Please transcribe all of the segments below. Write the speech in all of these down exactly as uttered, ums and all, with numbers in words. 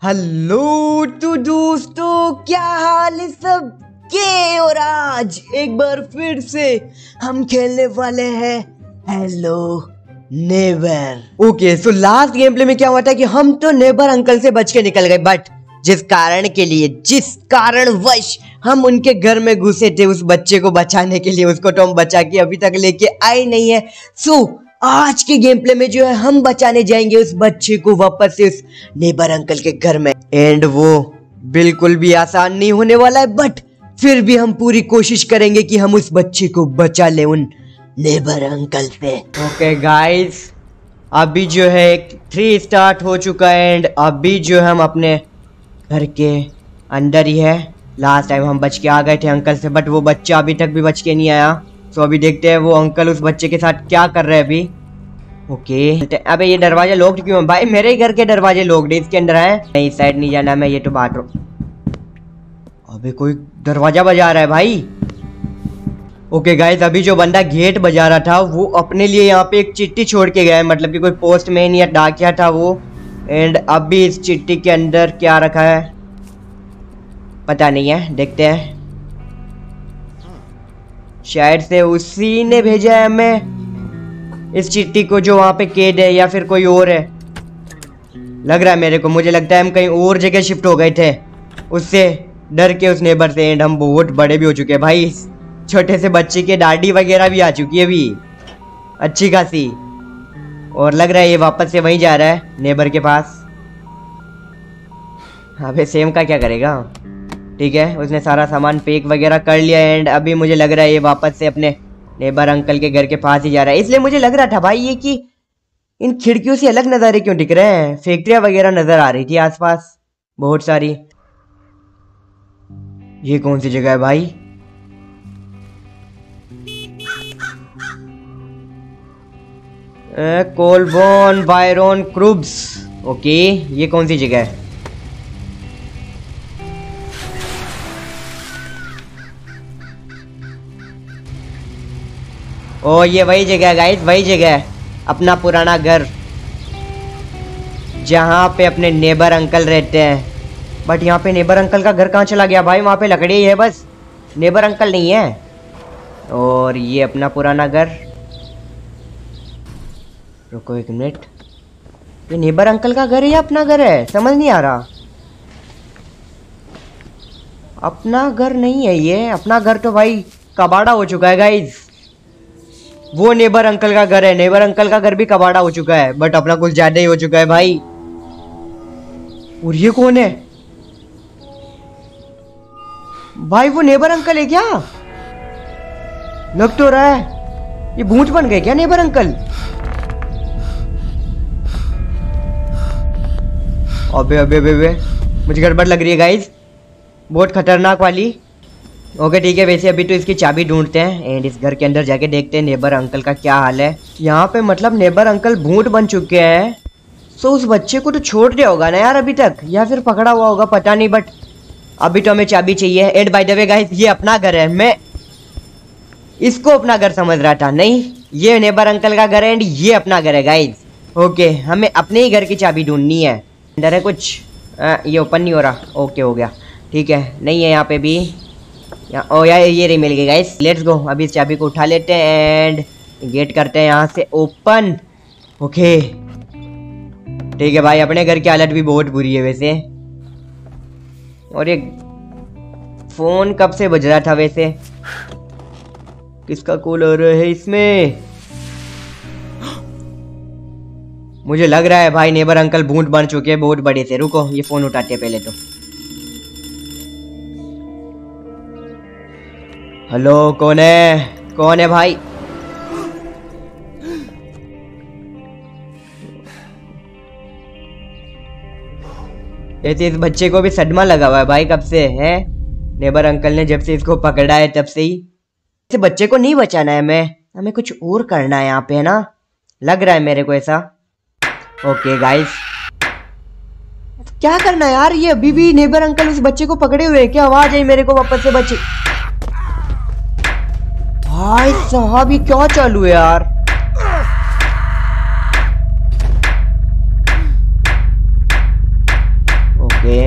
Hello तो दोस्तों, क्या हाल है सब के। और आज एक बार फिर से हम खेलने वाले हैं Hello Neighbor. Okay, so last game play में क्या हुआ था कि हम तो नेबर अंकल से बच के निकल गए, बट जिस कारण के लिए जिस कारणवश हम उनके घर में घुसे थे उस बच्चे को बचाने के लिए, उसको तो हम बचा के अभी तक लेके आए नहीं है। सो आज के गेम प्ले में जो है हम बचाने जाएंगे उस बच्चे को वापस से उस नेबर अंकल के घर में। एंड वो बिल्कुल भी आसान नहीं होने वाला है, बट फिर भी हम पूरी कोशिश करेंगे कि हम उस बच्चे को बचा ले उन नेबर अंकल से। ओके गाइस, अभी जो है थ्री स्टार्ट हो चुका है एंड अभी जो है हम अपने घर के अंदर ही है। लास्ट टाइम हम बच के आ गए थे अंकल से, बट वो बच्चा अभी तक भी बच के नहीं आया। तो अभी देखते हैं वो अंकल उस बच्चे के साथ क्या कर रहे हैं अभी। ओके, अबे ये दरवाजा लॉक्ड क्यों है भाई? मेरे ही घर के दरवाजे लॉक्ड है, इसके अंदर है नहीं, इस साइड नहीं जाना मैं, ये तो बाथरूम। अबे कोई दरवाजा बजा रहा है भाई। ओके गाइस, अभी जो बंदा गेट बजा रहा था वो अपने लिए यहाँ पे एक चिट्ठी छोड़ के गया है, मतलब कि कोई पोस्टमैन या डाकिया था वो। एंड अभी इस चिट्ठी के अंदर क्या रखा है पता नहीं है, देखते हैं। शायद से उसी ने भेजा है हमें इस चिट्ठी को जो वहां पे कैद है, या फिर कोई और है लग रहा है मेरे को। मुझे लगता है हम कहीं और जगह शिफ्ट हो गए थे उससे डर के, उस नेबर से। एंड हम बहुत बड़े भी हो चुके हैं भाई, छोटे से बच्चे के दाढ़ी वगैरह भी आ चुकी है अभी अच्छी खासी। और लग रहा है ये वापस से वहीं जा रहा है नेबर के पास। अबे सेम का क्या करेगा? ठीक है, उसने सारा सामान पैक वगैरह कर लिया एंड अभी मुझे लग रहा है ये वापस से अपने नेबर अंकल के घर के पास ही जा रहा है। इसलिए मुझे लग रहा था भाई ये कि इन खिड़कियों से अलग नज़ारे क्यों दिख रहे हैं। फैक्ट्रियां वगैरह नजर आ रही थी आसपास बहुत सारी। ये कौन सी जगह है भाई? कोलबॉन बायरन क्रूब्स। ओके, ये कौन सी जगह है? ओ ये वही जगह है गाइस, वही जगह है, अपना पुराना घर जहाँ पे अपने नेबर अंकल रहते हैं। बट यहाँ पे नेबर अंकल का घर कहाँ चला गया भाई? वहाँ पे लकड़ी ही है बस, नेबर अंकल नहीं है। और ये अपना पुराना घर। रुको एक मिनट, ये नेबर अंकल का घर है या अपना घर है? समझ नहीं आ रहा। अपना घर नहीं है ये, अपना घर तो भाई कबाड़ा हो चुका है गाइस। वो नेबर अंकल का घर है, नेबर अंकल का घर भी कबाड़ा हो चुका है, बट अपना कुछ ज्यादा ही हो चुका है भाई। और ये कौन है भाई? वो नेबर अंकल है क्या? लग तो रहा है ये भूत बन गए क्या नेबर अंकल? अबे अबे अबे अबे मुझे गड़बड़ लग रही है गाइस, बहुत खतरनाक वाली। ओके ठीक है, वैसे अभी तो इसकी चाबी ढूंढते हैं एंड इस घर के अंदर जाके देखते हैं नेबर अंकल का क्या हाल है। यहाँ पे मतलब नेबर अंकल भूत बन चुके हैं। सो उस बच्चे को तो छोड़ दिया होगा ना यार अभी तक, या फिर पकड़ा हुआ होगा पता नहीं, बट अभी तो हमें चाबी चाहिए। And by the way guys, ये अपना घर है, मैं इसको अपना घर समझ रहा था, नहीं ये नेबर अंकल का घर है एंड ये अपना घर है गाइस। ओके, हमें अपने ही घर की चाबी ढूंढनी है। अंदर है कुछ? आ, ये ओपन नहीं हो रहा। ओके हो गया, ठीक है। नहीं है यहाँ पे भी, ओ यार ये रही, मिल गई गाइस। लेट्स गो, अभी इस चाबी को उठा लेते हैं एंड गेट करते हैं यहाँ से ओपन। ओके ठीक है भाई, अपने घर की हालत भी बहुत बुरी है वैसे। और ये फोन कब से बज रहा था वैसे? किसका कॉल आ रहा है इसमें? मुझे लग रहा है भाई नेबर अंकल भूत बन चुके हैं बहुत बड़े से। रुको ये फोन उठाते हैं पहले तो। हेलो, कौन है? कौन है भाई? ऐसे इस बच्चे को भी सदमा लगा हुआ है भाई कब से है। नेबर अंकल ने जब से इसको पकड़ा है तब से ही। इस बच्चे को नहीं बचाना है हमें, हमें कुछ और करना है यहाँ पे, है ना? लग रहा है मेरे को ऐसा। ओके गाइस, क्या करना है यार? ये अभी भी नेबर अंकल उस बच्चे को पकड़े हुए हैं क्या? आवाज आई मेरे को वापस से बच्चे। भाई साहब ये क्या चालू है यार? ओके,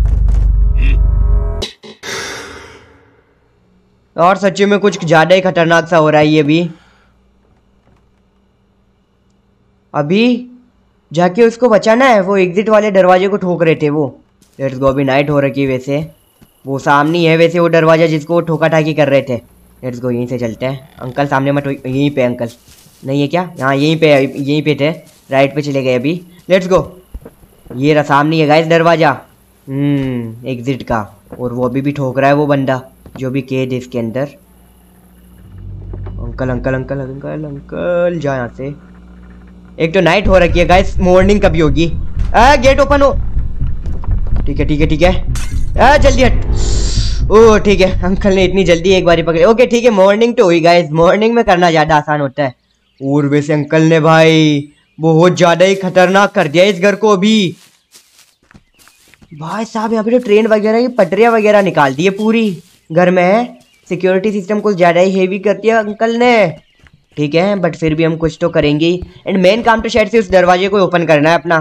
और सच्ची में कुछ ज्यादा ही खतरनाक सा हो रहा है ये भी। अभी जाके उसको बचाना है, वो एग्जिट वाले दरवाजे को ठोक रहे थे वो। लेट्स गो, अभी नाइट हो रखी है वैसे, वो सामने है वैसे वो दरवाजा जिसको वो ठोका ठाकी कर रहे थे। लेट्स गो, यहीं से चलते हैं। अंकल सामने मत, यहीं पे अंकल नहीं है क्या? हाँ यहीं पे, यहीं पे थे, राइट पे चले गए अभी। लेट्स गो, ये रहा सामने है गाइस दरवाजा, हम्म एग्जिट का, और वो अभी भी ठोक रहा है वो बंदा जो भी कैद है इसके अंदर। Uncle uncle uncle uncle uncle जा यहाँ से। एक तो नाइट हो रखी है गाइस, मॉर्निंग कभी होगी? आ, गेट ओपन हो। ठीक है ठीक है ठीक है, आ, जल्दी हट। ओ ठीक है, अंकल ने इतनी जल्दी एक बारी पकड़े। ओके ठीक है, मॉर्निंग तो हुई गाइस, मॉर्निंग में करना ज्यादा आसान होता है। और वैसे अंकल ने भाई बहुत ज्यादा ही खतरनाक कर दिया इस घर को अभी। भाई साहब यहाँ पे तो ट्रेन वगैरह की पटरियां वगैरह निकाल दी है पूरी घर में है। सिक्योरिटी सिस्टम को ज्यादा ही हेवी कर दिया अंकल ने। ठीक है, बट फिर भी हम कुछ तो करेंगे। एंड मेन काम तो शायद से उस दरवाजे को ओपन करना है अपना।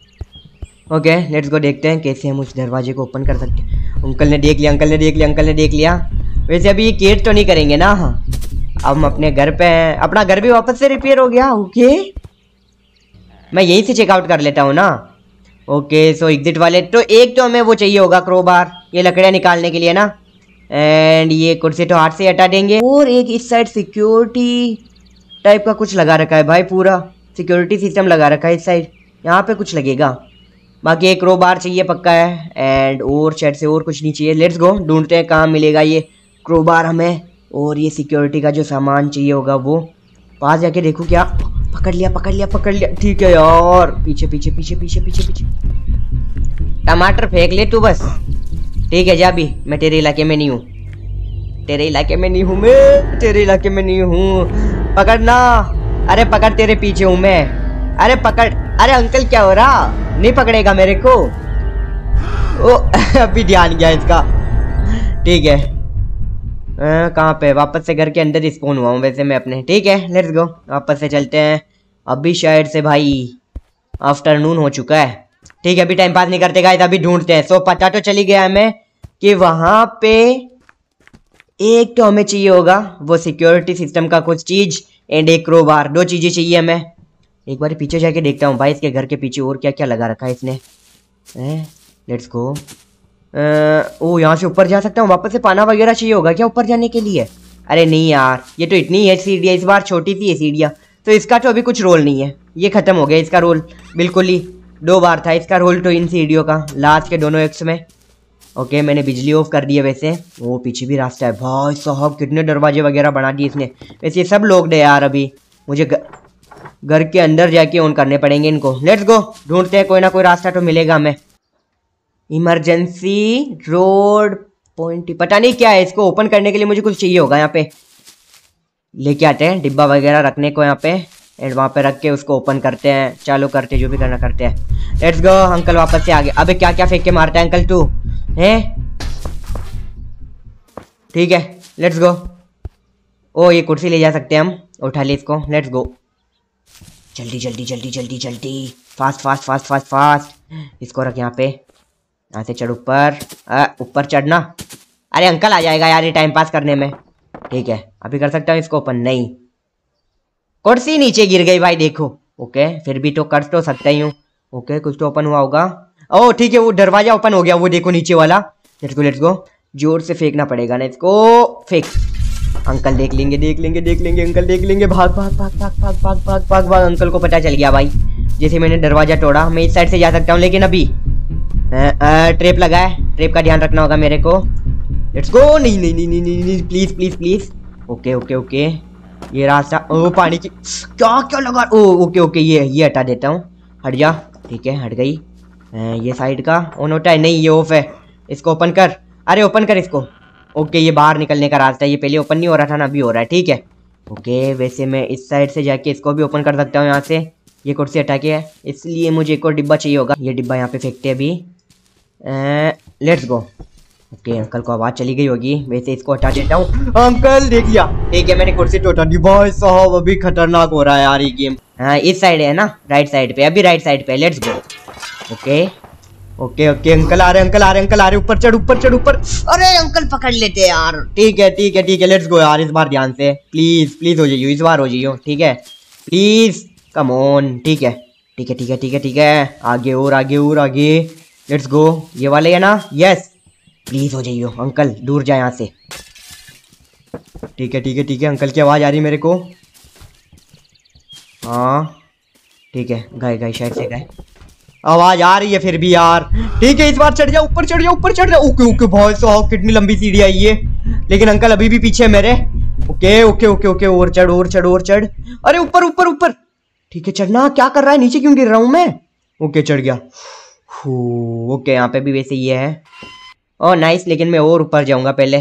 ओके लेट्स गो, देखते हैं कैसे हम उस दरवाजे को ओपन कर सकते हैं। अंकल ने देख लिया, अंकल ने देख लिया, अंकल ने देख लिया। वैसे अभी ये केट तो नहीं करेंगे ना? हाँ, अब हम अपने घर पे हैं, अपना घर भी वापस से रिपेयर हो गया। ओके, मैं यहीं से चेकआउट कर लेता हूँ ना। ओके सो एग्जिट वाले तो एक तो हमें वो चाहिए होगा क्रोबार, ये लकड़ियाँ निकालने के लिए ना। एंड ये कुर्सी तो हाथ से हटा देंगे। और एक इस साइड सिक्योरिटी टाइप का कुछ लगा रखा है भाई, पूरा सिक्योरिटी सिस्टम लगा रखा है इस साइड। यहाँ पे कुछ लगेगा, बाकी एक क्रोबार चाहिए पक्का है। एंड और शायद से और कुछ नहीं चाहिए। लेट्स गो, ढूंढते हैं कहाँ मिलेगा ये क्रोबार हमें। और ये सिक्योरिटी का जो सामान चाहिए होगा वो पास जाके देखूँ क्या। पकड़ लिया पकड़ लिया पकड़ लिया। ठीक है यार, पीछे पीछे पीछे पीछे पीछे पीछे। टमाटर फेंक ले तू बस। ठीक है जा भी, मैं तेरे इलाके में नहीं हूँ, तेरे इलाके में नहीं हूँ मैं, तेरे इलाके में नहीं हूँ। पकड़ना, अरे पकड़, तेरे पीछे हूँ मैं। अरे पकड़, अरे अंकल क्या हो रहा, नहीं पकड़ेगा मेरे को? ओ अभी ध्यान गया इसका। ठीक है, कहाँ पे? वापस से घर के अंदर स्पॉन हुआ हूँ वैसे मैं अपने। ठीक है लेट्स गो, वापस से चलते हैं। अभी शायद से भाई आफ्टरनून हो चुका है। ठीक है, अभी टाइम पास नहीं करते गाइस, अभी ढूंढते हैं। सो पता तो चली गया हमें कि वहां पे एक तो हमें चाहिए होगा वो सिक्योरिटी सिस्टम का कुछ चीज, एंड एक क्रोबार, दो चीजें चाहिए हमें। एक बार पीछे जाके देखता हूँ भाई इसके घर के पीछे और क्या क्या लगा रखा है इसने। Let's go. ओ यहाँ से ऊपर जा सकता हूँ, वापस से पाना वगैरह चाहिए होगा क्या ऊपर जाने के लिए? अरे नहीं यार, ये तो इतनी है सीढ़ियाँ, इस बार छोटी सी है सीढ़ियाँ, तो इसका तो अभी कुछ रोल नहीं है, ये खत्म हो गया इसका रोल बिल्कुल ही। दो बार था इसका रोल तो इन सीढ़ियों का, लास्ट के दोनों एक्स में। ओके मैंने बिजली ऑफ कर दी है वैसे। वो पीछे भी रास्ता है भाई साहब, कितने दरवाजे वगैरह बना दिए इसने। वैसे ये सब लोग दे यार, अभी मुझे घर के अंदर जाके ऑन करने पड़ेंगे इनको। लेट्स गो, ढूंढते हैं, कोई ना कोई रास्ता तो मिलेगा हमें। इमरजेंसी रोड पॉइंट, पता नहीं क्या है, इसको ओपन करने के लिए मुझे कुछ चाहिए होगा। यहाँ पे लेके आते हैं डिब्बा वगैरह रखने को यहाँ पे, एंड वहाँ पे रख के उसको ओपन करते हैं, चालू करते हैं, जो भी करना करते हैं। लेट्स गो, अंकल वापस से आ गए। अबे क्या क्या फेंक के मारता है अंकल तू है? ठीक है लेट्स गो। ओ ये कुर्सी ले जा सकते हैं हम, उठा ले इसको। लेट्स गो, जल्दी जल्दी जल्दी जल्दी जल्दी, fast fast fast fast fast. इसको रख यहाँ पे, यहाँ से चढ़ ऊपर, ऊपर चढ़ना। अरे अंकल आ जाएगा यार ये टाइम पास करने में। ठीक है अभी कर सकता हूँ इसको ओपन, नहीं कुर्सी नीचे गिर गई भाई देखो। ओके फिर भी तो कर तो सकता ही हूँ। ओके कुछ तो ओपन हुआ होगा। ओह ठीक है, वो दरवाजा ओपन हो गया, वो देखो नीचे वाला। लेट्स गो लेट्स गो, जोर से फेंकना पड़ेगा ना इसको। फेंक, अंकल देख लेंगे देख लेंगे देख लेंगे अंकल देख लेंगे। भाग भाग भाग भाग भाग भाग भाग भाग भाग। अंकल को पता चल गया भाई, जैसे मैंने दरवाजा तोड़ा। मैं इस साइड से जा सकता हूँ, लेकिन अभी ट्रेप लगा है, ट्रेप का ध्यान रखना होगा मेरे को। Let's go. नहीं नहीं नहीं नहीं नहीं please please please. Okay okay okay, ये रास्ता, ओ पानी की क्या क्या लगा। ओ ओके ओके, ये ये हटा देता हूँ, हट जा। ठीक है हट गई। ये साइड का ऑन होता है, नहीं ये ऑफ है। इसको ओपन कर, अरे ओपन कर इसको। ओके ये बाहर निकलने का रास्ता है, ये पहले ओपन नहीं हो रहा था ना, अभी हो रहा है। ठीक है ओके, वैसे मैं इस साइड से जाके इसको भी ओपन कर सकता हूँ यहाँ से। ये कुर्सी हटा के है, इसलिए मुझे एक और डिब्बा चाहिए होगा। ये डिब्बा यहाँ पे फेंकते हैं अभी। Let's go. ओके अंकल को आवाज चली गई होगी, वैसे इसको हटा देता हूँ। अंकल देख लिया। ठीक है मैंने कुर्सी तो हटा दी। भाई साहब अभी खतरनाक हो रहा है यार ये गेम। हाँ इस साइड है ना, राइट साइड पे, अभी राइट साइड पे। Let's go. Okay okay okay uncle आ रहे अंकल आ रहे अंकल आ रहे ऊपर चढ़ ऊपर चढ़ ऊपर। अरे अंकल पकड़ लेते यार। ठीक है ठीक है ठीक है लेट्स गो यार, इस बार ध्यान से प्लीज प्लीज हो जाइयो, इस बार हो जाइयो ठीक है प्लीज कम ऑन। ठीक है ठीक है ठीक है ठीक है ठीक है आगे और आगे और आगे लेट्स गो। ये वाले है ना? यस प्लीज हो जाइयो अंकल, दूर जाए यहाँ से। ठीक है ठीक है ठीक है अंकल की आवाज आ रही मेरे को। हाँ ठीक है गए गए शायद से गए, आवाज आ रही है फिर भी यार। ठीक है इस बार चढ़ जा ऊपर चढ़ जा ऊपर चढ़ जा। ओके ओके भाई साहब कितनी लंबी सीढ़ी आई है, लेकिन अंकल अभी भी पीछे मेरे। ओके ओके ओके ओके और चढ़ और चढ़ और चढ़। अरे ऊपर ऊपर ऊपर। ठीक है चढ़ना। क्या कर रहा है, नीचे क्यों गिर रहा हूं मैं? ओके चढ़ गया। ओके यहाँ पे भी वैसे ये है। ओह नाइस, लेकिन मैं और ऊपर जाऊंगा पहले।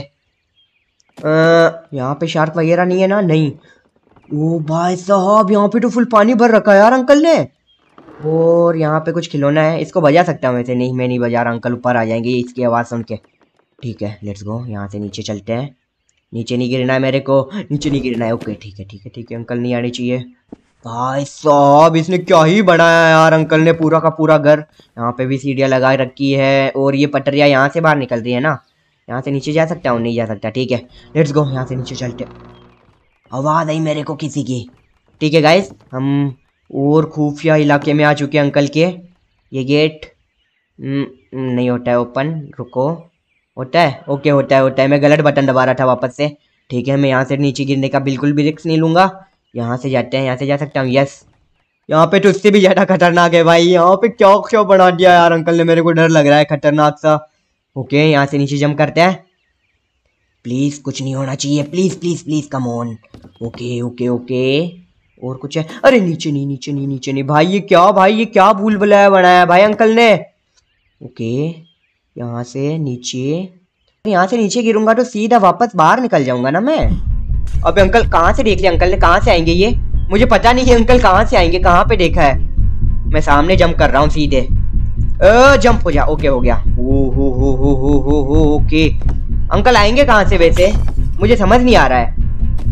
यहाँ पे शार्क वगैरह नहीं है ना? नहीं। ओ भाई साहब यहाँ पे तो फुल पानी भर रखा है यार अंकल ने। और यहाँ पे कुछ खिलौना है, इसको बजा सकता हूँ वैसे। नहीं मैं नहीं बजा रहा, अंकल ऊपर आ जाएंगे इसकी आवाज़ सुन के। ठीक है लेट्स गो, यहाँ से नीचे चलते हैं। नीचे नहीं गिरना है मेरे को, नीचे नहीं गिरना है। ओके ठीक है ठीक है ठीक है अंकल नहीं आनी चाहिए। भाई साहब इसने क्या ही बनाया यार अंकल ने, पूरा का पूरा घर। यहाँ पे भी सीढ़ियाँ लगा रखी है और ये पटरियाँ यहाँ से बाहर निकल रही है ना। यहाँ से नीचे जा सकता हूँ? नहीं जा सकता। ठीक है लेट्स गो, यहाँ से नीचे चलते। आवाज़ आई मेरे को किसी की। ठीक है गाइस हम और खुफिया इलाके में आ चुके हैं अंकल के। ये गेट नहीं होता है ओपन, रुको होता है। ओके होता है होता है, मैं गलत बटन दबा रहा था वापस से। ठीक है मैं यहाँ से नीचे गिरने का बिल्कुल भी रिस्क नहीं लूँगा। यहाँ से जाते हैं, यहाँ से जा सकता हूँ। यस यहाँ पे तो उससे भी ज़्यादा खतरनाक है भाई। यहाँ पे क्या क्या बना दिया यार अंकल ने, मेरे को डर लग रहा है खतरनाक सा। ओके यहाँ से नीचे जंप करते हैं। प्लीज कुछ नहीं होना चाहिए, please please please come on. Okay okay okay और कुछ है? अरे नीचे नहीं नीचे नहीं नीचे नहीं भाई, ये क्या भाई, ये क्या भूल भुलाया बनाया भाई अंकल ने। ओके यहाँ से नीचे, यहाँ से नीचे गिरूंगा तो सीधा वापस बाहर निकल जाऊंगा ना मैं। अबे अंकल कहाँ से देख लिया अंकल ने, कहाँ से आएंगे ये? मुझे पता नहीं है अंकल कहाँ से आएंगे, कहाँ पे देखा है। मैं सामने जंप कर रहा हूँ सीधे। अ जंप हो जा। ओके हो गया। ओ हो हो हो हो हो हो ओके अंकल आएंगे कहाँ से वैसे, मुझे समझ नहीं आ रहा है।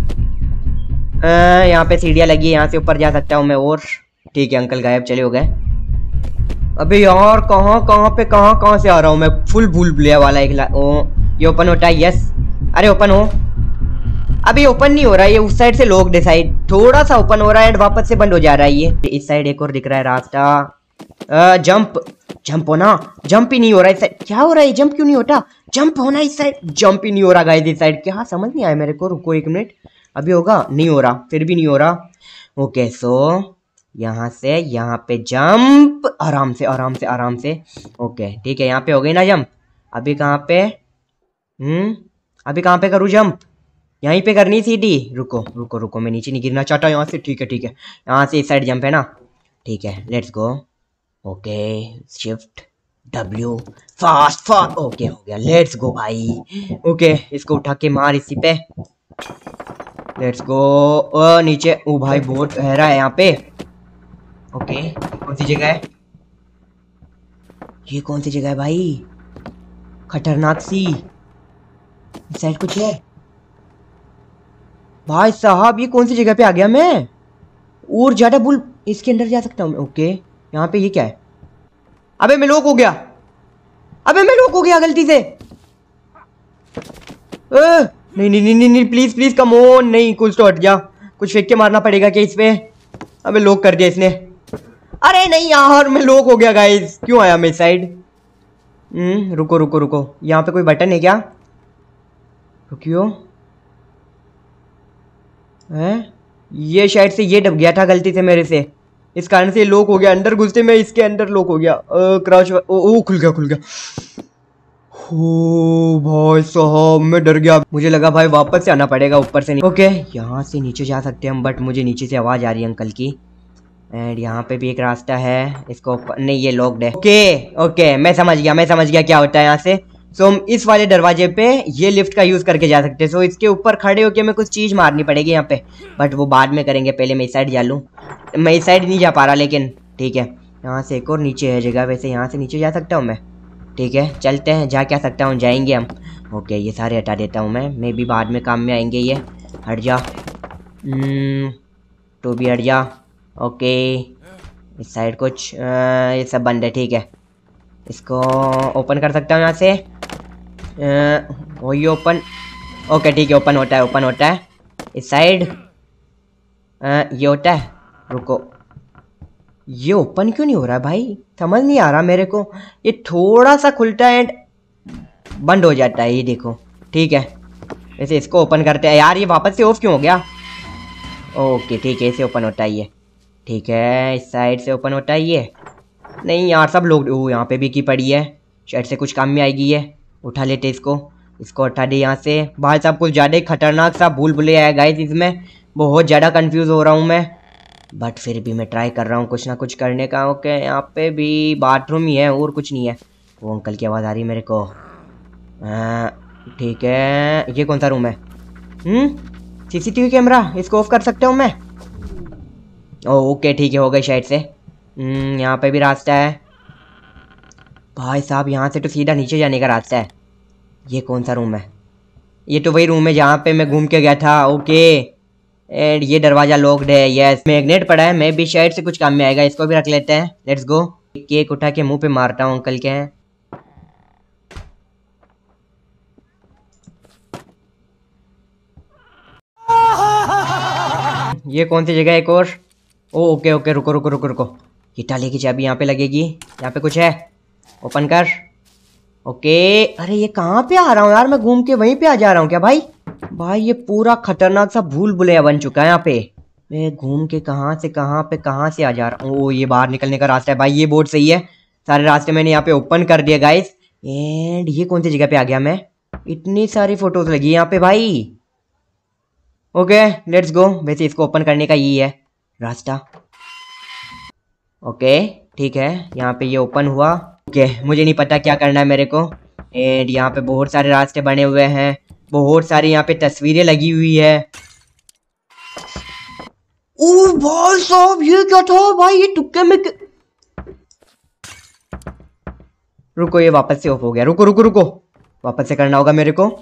यहाँ पे सीढ़ियाँ लगी है, यहाँ से ऊपर जा सकता हूँ मैं और। ठीक है अंकल गायब चले हो गए। अबे यार कहाँ कहाँ पे कहाँ कहाँ से आ रहा हूँ मैं, फुल भूल भुलिया वाला एक। ओ ये ओपन होता है? यस। अरे ओपन हो। अभी ओपन नहीं हो रहा है ये, उस साइड से लोग डिसाइड थोड़ा सा ओपन हो रहा है एंड वापस से बंद हो जा रहा है ये। इस साइड एक और दिख रहा है रास्ता। जंप जंप होना, जंप ही नहीं हो रहा इस साइड। क्या हो रहा है, जंप क्यों नहीं होता? जंप होना इस साइड, जंप ही नहीं हो रहा गाइस इस साइड। क्या समझ नहीं आया मेरे को, रुको एक मिनट। अभी होगा? नहीं हो रहा, फिर भी नहीं हो रहा। ओके सो यहाँ से यहाँ पे जंप, आराम से आराम से आराम से। ओके ठीक है यहाँ पे हो गई ना जंप। अभी कहाँ पे हम्म अभी कहाँ पे करूँ जंप? यहीं पे करनी सीधी। रुको रुको रुको मैं नीचे नहीं गिरना चाहता यहाँ से। ठीक है ठीक है यहाँ से इस साइड जंप है ना। ठीक है let's go. Okay shift W fast fast. Okay हो गया, लेट्स गो भाई। ओके इसको उठा के मार इसी पे। लेट्स गो। ओ नीचे, ओ भाई बहुत गहरा है यहाँ पे। ओके कौन सी जगह है ये, कौन सी जगह है भाई, खतरनाक सी। इस साइड कुछ है भाई साहब, ये कौन सी जगह पे आ गया मैं? और ज्यादा बुल, इसके अंदर जा सकता हूँ मैं। ओके यहाँ पे ये क्या है? अबे मैं लोक हो गया, अबे मैं लोक हो गया गलती से। आ, नहीं नहीं नहीं नहीं प्लीज प्लीज कम ऑन। नहीं कुछ तो हट जा, कुछ फेंक के मारना पड़ेगा क्या इस पे? अबे लोक कर दिया इसने। अरे नहीं यार मैं लोक हो गया गाइस, क्यों आया मैं इस साइड? हम्म रुको रुको रुको, यहाँ पे कोई बटन है क्या? रुकियो है, ये शायद से ये दब गया था गलती से मेरे से, इस कारण से लॉक हो गया। अंदर घुसते में इसके अंदर लॉक हो गया। क्रॉच ओ, ओ खुल गया खुल गया। हो भाई साहब मैं डर गया, मुझे लगा भाई वापस से आना पड़ेगा ऊपर से। ओके यहाँ से नीचे जा सकते हैं हम, बट मुझे नीचे से आवाज आ रही है अंकल की। एंड यहाँ पे भी एक रास्ता है, इसको नहीं ये लॉक्ड है। ओके ओके मैं समझ गया मैं समझ गया क्या होता है यहाँ से। सो so, हम इस वाले दरवाजे पे ये लिफ्ट का यूज करके जा सकते हैं। सो so, इसके ऊपर खड़े होके हमें कुछ चीज मारनी पड़ेगी यहाँ पे, बट वो बाद में करेंगे, पहले मैं इस साइड जा लूँ। मैं इस साइड नहीं जा पा रहा लेकिन ठीक है। यहाँ से एक और नीचे है जगह, वैसे यहाँ से नीचे जा सकता हूँ मैं। ठीक है चलते हैं, जा क्या सकता हूँ, जाएंगे हम। ओके ये सारे हटा देता हूँ मैं, मे भी बाद में काम में आएंगे ये। हट जा तो भी हट जा। ओके इस साइड कुछ आ, ये सब बंद है। ठीक है इसको ओपन कर सकता हूँ यहाँ से। वही ओपन, ओके ठीक है, ओपन होता है, ओपन होता है। इस साइड ये होता है। रुको, ये ओपन क्यों नहीं हो रहा है भाई, समझ नहीं आ रहा मेरे को। ये थोड़ा सा खुलता है एंड बंद हो जाता है, ये देखो। ठीक है, वैसे इसको ओपन करते हैं। यार ये वापस से ऑफ क्यों हो गया? ओके ठीक है, इसे ओपन होता है ये। ठीक है, इस साइड से ओपन होता है ये। नहीं यार, सब लोग, ओ यहाँ पे भी की पड़ी है, शायद से कुछ काम में आएगी ये। उठा लेते इसको, इसको उठा दे यहाँ से। भाई साहब कुछ ज़्यादा ही खतरनाक सा भूल भुलैया है गाइस, इसमें बहुत ज़्यादा कंफ्यूज हो रहा हूँ मैं, बट फिर भी मैं ट्राई कर रहा हूँ कुछ ना कुछ करने का। ओके, यहाँ पे भी बाथरूम ही है और कुछ नहीं है। वो अंकल की आवाज़ आ रही है मेरे को। ठीक है, ये कौन सा रूम है? हम्म सीसीटीवी कैमरा, इसको ऑफ कर सकता हूँ मैं? ओके ठीक है, हो गई शायद से। हम्म यहाँ पे भी रास्ता है। भाई साहब यहाँ से तो सीधा नीचे जाने का रास्ता है। ये कौन सा रूम है? ये तो वही रूम है जहाँ पे मैं घूम के गया था। ओके, एंड ये दरवाजा लॉक्ड है। यस, मैग्नेट पड़ा है, मैं भी शायद से कुछ काम में आएगा, इसको भी रख लेते हैं। Let's go. केक उठा के मुंह पे मारता हूँ अंकल के। हैं ये कौन सी जगह है एक और? ओ ओके ओके, रुको रुको रुको रुको, ये ताले की चाबी यहाँ पे लगेगी। यहाँ पे कुछ है, ओपन कर। ओके, अरे ये कहाँ पे आ रहा हूँ यार मैं, घूम के वहीं पे आ जा रहा हूँ क्या भाई? भाई ये पूरा खतरनाक सा भूल भुलैया बन चुका है यहाँ पे। मैं घूम के कहाँ से कहाँ पे कहाँ से आ जा रहा हूँ। ओ ये बाहर निकलने का रास्ता है भाई, ये बोर्ड सही है। सारे रास्ते मैंने यहाँ पे ओपन कर दिया गाइस। एंड ये कौन सी जगह पे आ गया मैं? इतनी सारी फोटोज लगी यहाँ पे भाई। Okay let's go. वैसे इसको ओपन करने का यही है रास्ता। ओके ठीक है, यहाँ पे ये ओपन हुआ। ओके मुझे नहीं पता क्या करना है मेरे को। एंड यहाँ पे बहुत सारे रास्ते बने हुए हैं, बहुत सारी यहाँ पे तस्वीरें लगी हुई है। ओ भाई साहब ये क्या था भाई, ये तुक्के में क... रुको, ये वापस से ऑफ हो गया। रुको रुको रुको, वापस से करना होगा मेरे को।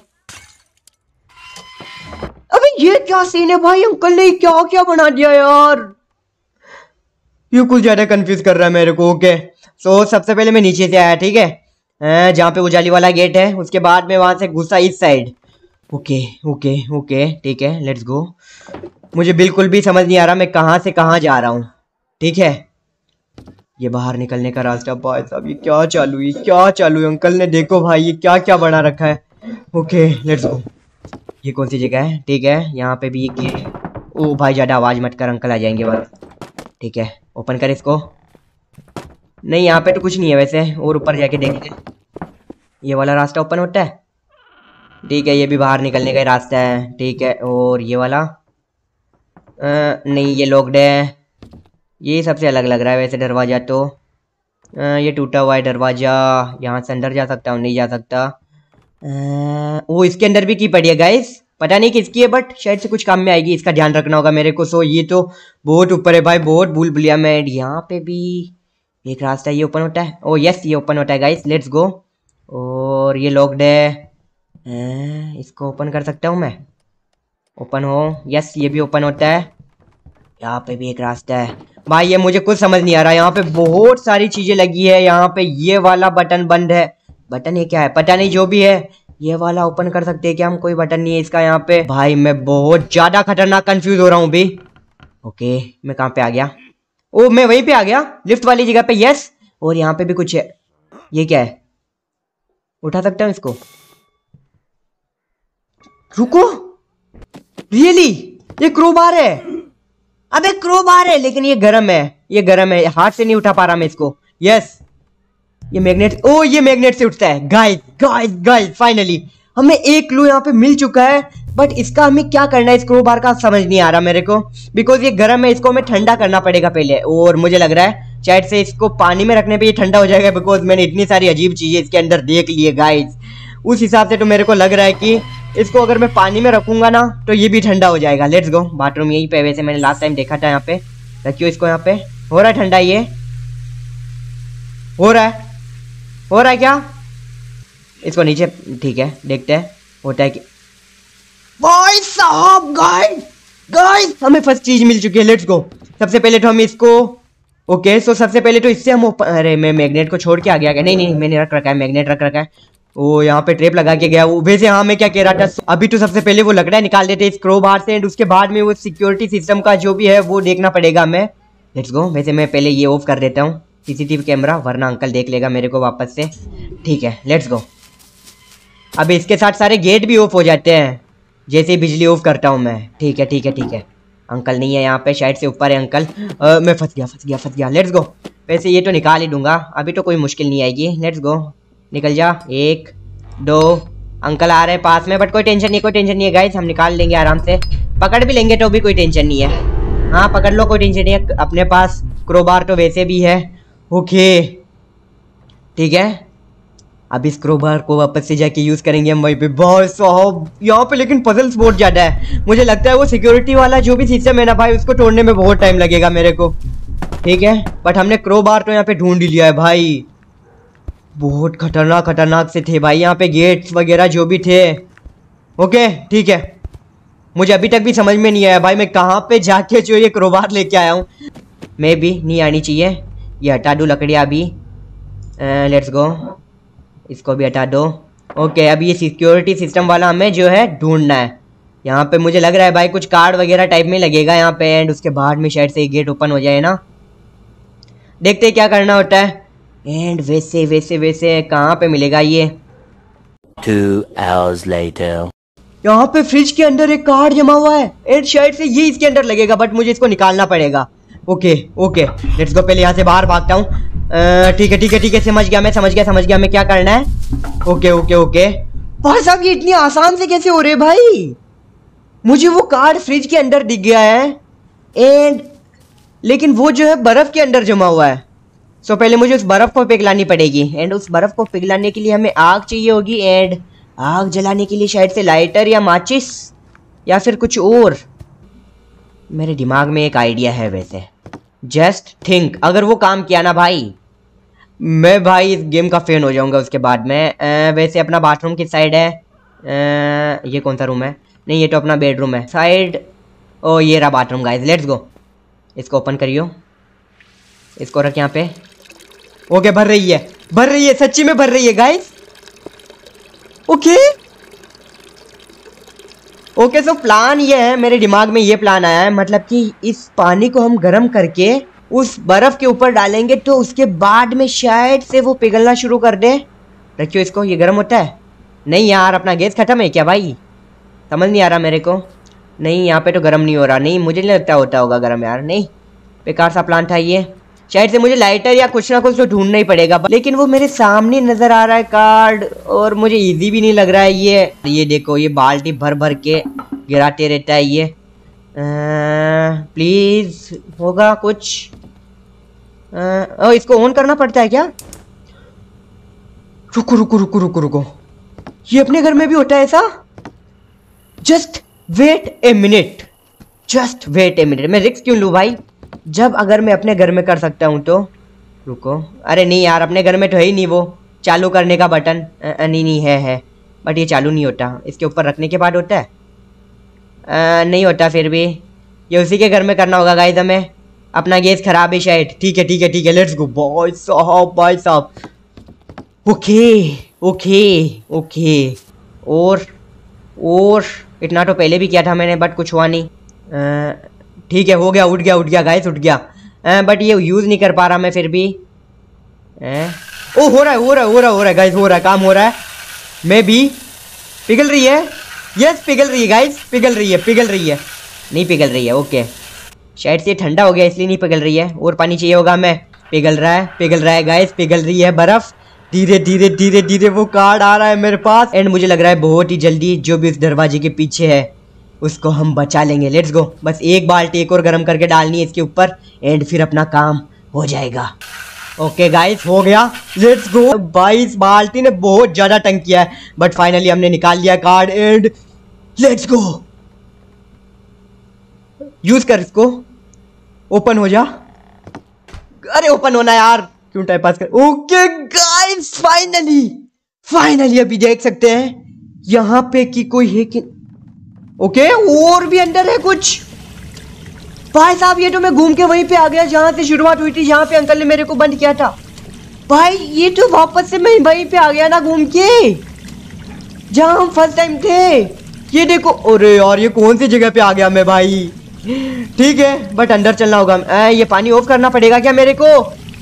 अबे ये क्या सीन है भाई, अंकल ने क्या क्या बना दिया यार, ये कुछ ज्यादा कंफ्यूज कर रहा है मेरे को। ओके सो so, सबसे पहले मैं नीचे से आया, ठीक है, जहाँ पे उजाली वाला गेट है, उसके बाद में वहां से घुसा इस साइड। ओके ओके ओके ठीक है, लेट्स गो। मुझे बिल्कुल भी समझ नहीं आ रहा मैं कहाँ से कहाँ जा रहा हूँ। ठीक है, ये बाहर निकलने का रास्ता। भाई साहब ये क्या चालू है, क्या चालू है, अंकल ने देखो भाई ये क्या क्या बना रखा है। Okay let's go. ये कौन सी जगह है? ठीक है, यहाँ पे भी ये, ओ भाई ज्यादा आवाज मत कर, अंकल आ जाएंगे बस। ठीक है, ओपन कर इसको। नहीं यहाँ पे तो कुछ नहीं है वैसे, और ऊपर जाके देखते हैं। ये वाला रास्ता ओपन होता है। ठीक है, ये भी बाहर निकलने का ही रास्ता है। ठीक है, और ये वाला आ, नहीं ये लॉक्ड है। ये सबसे अलग लग रहा है वैसे दरवाजा तो। आ, ये टूटा हुआ है दरवाजा, यहाँ से अंदर जा सकता हूँ? नहीं जा सकता। वो इसके अंदर भी की पड़ी है गाइस, पता नहीं किसकी है, बट शायद से कुछ काम में आएगी, इसका ध्यान रखना होगा मेरे को। सो ये तो बहुत ऊपर है भाई, बहुत भूल भुलिया मैं। यहाँ पे भी एक रास्ता, ये ओपन होता है। ओ यस, ये ओपन होता है गाइस, लेट्स गो। और ये लॉक्ड है, इसको ओपन कर सकता हूँ मैं? ओपन हो, यस ये भी ओपन होता है। यहाँ पे भी एक रास्ता है भाई, ये मुझे कुछ समझ नहीं आ रहा। यहाँ पे बहुत सारी चीजें लगी है। यहाँ पे ये वाला बटन बंद है, बटन ये क्या है पता नहीं, जो भी है। ये वाला ओपन कर सकते हैं क्या हम? कोई बटन नहीं है इसका यहाँ पे। भाई मैं बहुत ज्यादा खतरनाक कंफ्यूज हो रहा हूँ भी। ओके मैं कहाँ पे आ गया? ओ मैं वहीं पे आ गया, लिफ्ट वाली जगह पे। यस, और यहाँ पे भी कुछ है। ये क्या है? उठा सकता हूँ इसको? रुको, रियली ये क्रोबार है? अबे क्रोबार है लेकिन ये गर्म है, ये गर्म है, हाथ से नहीं उठा पा रहा मैं इसको। यस, ये मैग्नेट, ओ ये मैग्नेट से उठता है। गाइस गाइस गाइस फाइनली हमें एक क्लू यहाँ पे मिल चुका है, बट इसका हमें क्या करना है इस क्रोबार का समझ नहीं आ रहा मेरे को, बिकॉज ये गर्म है, इसको हमें ठंडा करना पड़ेगा पहले। और मुझे लग रहा है शायद से इसको पानी में रखने पे ये ठंडा हो जाएगा, बिकॉज मैंने इतनी सारी अजीब चीजें इसके अंदर देख ली है गाइस। उस हिसाब से तो मेरे को लग रहा है कि इसको अगर मैं पानी में रखूंगा ना तो ये भी ठंडा हो जाएगा। Let's go. बाथरूम यहीं पे, वैसे मैंने लास्ट टाइम देखा था यहाँ पे। रखियो इसको यहाँ पे। हो रहा है ठंडा, ये हो रहा है, हो रहा है क्या? इसको नीचे, ठीक है देखते हैं होता है कि। भाई साहब गाइस गाइस हमें फर्स्ट चीज मिल चुकी है। Let's go. सबसे पहले तो हम इसको ओके सो सबसे पहले तो इससे हम ओपन, अरे मैं मैग्नेट को छोड़ के आ गया क्या? नहीं नहीं मैंने रख रखा है, मैग्नेट रख रखा है। ओ यहाँ पे ट्रेप लगा के गया वो। वैसे हाँ मैं क्या कह रहा था, अभी तो सबसे पहले वो लकड़ा निकाल देते इस क्रो बार से, एंड उसके बाद में वो सिक्योरिटी सिस्टम का जो भी है वो देखना पड़ेगा हमें। Let's go. वैसे मैं पहले ये ऑफ कर देता हूँ सीसीटीवी कैमरा, वरना अंकल देख लेगा मेरे को वापस से। ठीक है लेट्स गो। अब इसके साथ सारे गेट भी ऑफ हो जाते हैं जैसे ही बिजली ऑफ करता हूँ मैं। ठीक है ठीक है ठीक है। अंकल नहीं है यहाँ पे, शायद से ऊपर है अंकल। आ, मैं फंस गया फंस गया फंस गया। Let's go. वैसे ये तो निकाल ही दूंगा, अभी तो कोई मुश्किल नहीं आएगी। Let's go. निकल जा। एक दो। अंकल आ रहे हैं पास में, बट कोई टेंशन नहीं कोई टेंशन नहीं है गाइस, हम निकाल लेंगे आराम से। पकड़ भी लेंगे तो भी कोई टेंशन नहीं है। हाँ पकड़ लो कोई टेंशन नहीं है, अपने पास क्रोबार तो वैसे भी है। ओके ठीक है। अब इस क्रोबार को वापस से जाके यूज करेंगे हम वहीं पे। भाई साहब यहाँ पे लेकिन पजल्स बहुत ज्यादा है, मुझे लगता है वो सिक्योरिटी वाला जो भी सिस्टम है ना भाई, उसको तोड़ने में बहुत टाइम लगेगा मेरे को। ठीक है बट हमने क्रोबार तो यहाँ पे ढूंढ ही लिया है भाई। बहुत खतरनाक खतरनाक से थे भाई यहाँ पे गेट्स वगैरह जो भी थे। ओके ठीक है। मुझे अभी तक भी समझ में नहीं आया भाई मैं कहाँ पे जाके जो ये क्रोबार लेके आया हूँ। मैं भी नहीं आनी चाहिए। ये हटा दूँ लकड़ियाँ अभी। Let's go. इसको भी हटा दो। ओके अब ये सिक्योरिटी सिस्टम वाला हमें जो है ढूंढना है। यहाँ पे मुझे लग रहा है भाई कुछ कार्ड वगैरह टाइप में लगेगा यहाँ पे, एंड उसके बाद में शायद से ये गेट ओपन हो जाए ना। देखते हैं क्या करना होता है। एंड वैसे वैसे वैसे कहाँ पे मिलेगा ये। Two hours later. यहाँ पे फ्रिज के अंदर एक कार्ड जमा हुआ है, एंड शायद से ये इसके अंदर लगेगा, बट मुझे इसको निकालना पड़ेगा। Okay okay let's go. पहले यहाँ से बाहर भागता हूँ। ठीक है ठीक है ठीक है समझ गया मैं समझ गया समझ गया मैं क्या करना है। Okay okay okay. भाई साहब ये इतनी आसान से कैसे हो रहे भाई। मुझे वो कार्ड फ्रिज के अंदर दिख गया है, एंड लेकिन वो जो है बर्फ के अंदर जमा हुआ है। सो so, पहले मुझे उस बर्फ को पिघलानी पड़ेगी, एंड उस बर्फ को पिघलाने के लिए हमें आग चाहिए होगी, एंड आग जलाने के लिए शायद से लाइटर या माचिस या फिर कुछ और। मेरे दिमाग में एक आइडिया है वैसे। जस्ट थिंक, अगर वो काम किया ना भाई, मैं भाई इस गेम का फैन हो जाऊंगा उसके बाद में। आ, वैसे अपना बाथरूम किस साइड है? आ, ये कौन सा रूम है? नहीं ये तो अपना बेडरूम है साइड। ओ ये रहा बाथरूम गाइस। Let's go. इसको ओपन करियो, इसको रख यहाँ पे। ओके भर रही है भर रही है सच्ची में भर रही है guys. Okay okay so plan ये है, मेरे दिमाग में ये प्लान आया है, मतलब कि इस पानी को हम गर्म करके उस बर्फ के ऊपर डालेंगे तो उसके बाद में शायद से वो पिघलना शुरू कर दे। रखियो इसको। ये गर्म होता है? नहीं यार अपना गैस खत्म है क्या भाई? समझ नहीं आ रहा मेरे को। नहीं यहाँ पे तो गर्म नहीं हो रहा। नहीं मुझे नहीं लगता होता होगा गर्म यार। नहीं बेकार सा प्लान था ये। शायद से मुझे लाइटर या कुछ ना कुछ तो ढूंढना ही पड़ेगा, लेकिन वो मेरे सामने नजर आ रहा है कार्ड, और मुझे इजी भी नहीं लग रहा है ये। ये देखो ये बाल्टी भर भर के गिराते रहता है ये। प्लीज होगा कुछ। आ, इसको ऑन करना पड़ता है क्या? रुको रुको रुको रुको रुको। ये अपने घर में भी होता है ऐसा? Just wait a minute just wait a minute. मैं रिस्क क्यों लूँ भाई, जब अगर मैं अपने घर में कर सकता हूँ तो। रुको। अरे नहीं यार अपने घर में तो है ही नहीं वो चालू करने का बटन। नहीं नहीं है है बट ये चालू नहीं होता, इसके ऊपर रखने के बाद होता है। आ, नहीं होता फिर भी। ये उसी के घर में करना होगा गाइस हमें। अपना गैस खराब है शायद। ठीक है ठीक है ठीक है लेट्स गो। भाई साहब भाई साहब। Okay okay okay. और और इतना तो पहले भी किया था मैंने, बट कुछ हुआ नहीं। ठीक है हो गया, उठ गया उठ गया गाइस उठ गया। बट ये यूज़ नहीं कर पा रहा मैं फिर भी। आ, ओ हो रहा है हो रहा है हो रहा है हो रहा है गाइस, हो रहा है काम हो रहा है। मैं भी पिघल रही है। यस पिघल रही है गाइस, पिघल रही है पिघल रही है। नहीं पिघल रही है। ओके शायद से ठंडा हो गया इसलिए नहीं पिघल रही है, और पानी चाहिए होगा हमें। पिघल रहा है पिघल रहा है गाइस, पिघल रही है बर्फ। धीरे धीरे धीरे धीरे वो कार्ड आ रहा है मेरे पास, एंड मुझे लग रहा है बहुत ही जल्दी जो भी उस दरवाजे के पीछे है उसको हम बचा लेंगे। Let's go. बस एक बाल्टी एक और गर्म करके डालनी है इसके ऊपर, एंड फिर अपना काम हो जाएगा। ओके गाइस हो गया। Let's go. बाईस बाल्टी ने बहुत ज्यादा टंग किया है, बट फाइनली हमने निकाल लिया card, and let's go. Use कर इसको। ओपन हो जा। अरे ओपन होना यार, क्यों टाइम पास कर। ओके गाइस फाइनली फाइनली अभी देख सकते हैं यहाँ पे कि कोई है कि। ओके और भी अंदर है कुछ। भाई साहब ये तो मैं घूम के वहीं पे आ गया जहाँ से शुरुआत हुई थी, जहाँ पे अंकल ने मेरे को बंद किया था। भाई ये तो वापस से मैं वहीं पे आ गया ना घूम के, जहाँ हम फर्स्ट टाइम थे। ये देखो, अरे यार ये कौन सी जगह पे आ गया मैं भाई। ठीक है बट अंदर चलना होगा। आ, ये पानी ऑफ करना पड़ेगा क्या मेरे को?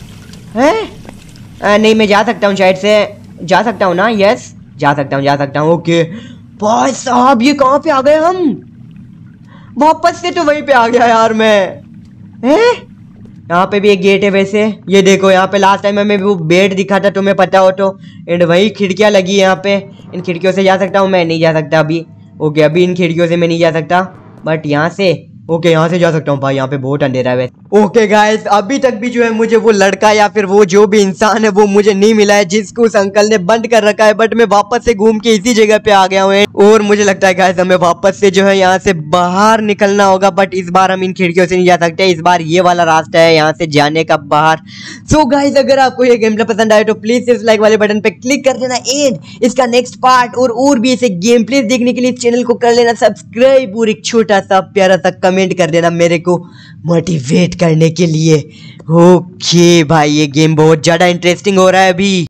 हैं नहीं मैं जा सकता हूँ शायद से, जा सकता हूँ ना? यस जा सकता हूँ जा सकता हूँ। ओके भाई साहब ये कहाँ पे आ गए हम? वापस से तो वहीं पे आ गया यार मैं। हैं यहाँ पे भी एक गेट है वैसे। ये देखो यहाँ पे लास्ट टाइम हमें वो बेड दिखा था, तुम्हें पता हो तो। एंड वही खिड़कियाँ लगी है यहाँ पे, इन खिड़कियों से जा सकता हूँ मैं? नहीं जा सकता अभी। ओके अभी इन खिड़कियों से मैं नहीं जा सकता, बट यहाँ से ओके यहाँ से जा सकता हूँ। भाई यहाँ पे बहुत अंधेरा है वैसे। ओके गाइस अभी तक भी जो है मुझे वो लड़का या फिर वो जो भी इंसान है वो मुझे नहीं मिला है जिसको उस अंकल ने बंद कर रखा है, बट मैं वापस से घूम के इसी जगह पे आ गया हूँ। और मुझे लगता है गाइस हमें वापस से जो है यहाँ से बाहर निकलना होगा, बट इस बार हम इन खिड़कियों से नहीं जा सकते। इस बार ये वाला रास्ता है यहाँ से जाने का बाहर। सो गाइस अगर आपको ये गेम प्ले पसंद आए तो प्लीज इस लाइक वाले बटन पे क्लिक कर देना, एंड इसका नेक्स्ट पार्ट और और भी ऐसे गेम प्ले देखने के लिए चैनल को कर लेना सब्सक्राइब, और एक छोटा सा प्यारा सा कमेंट कर देना मेरे को मोटिवेट करने के लिए। ओके भाई ये गेम बहुत ज्यादा इंटरेस्टिंग हो रहा है अभी।